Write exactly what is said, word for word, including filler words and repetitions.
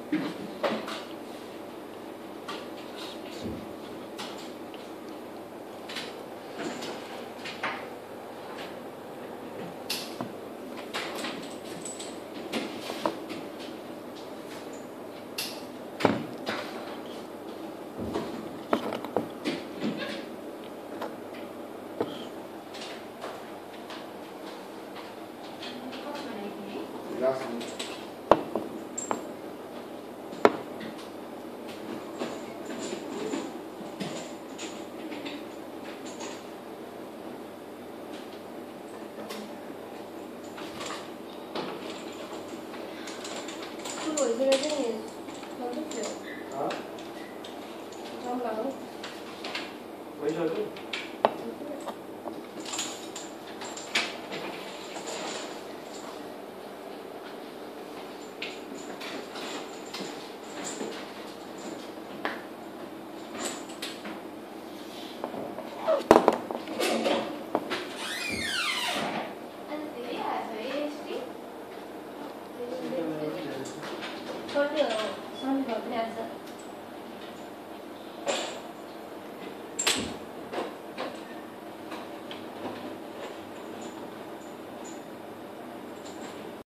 我现在这里能不久啊？ 能不能？ 没事。 说这个上去了，不脸色。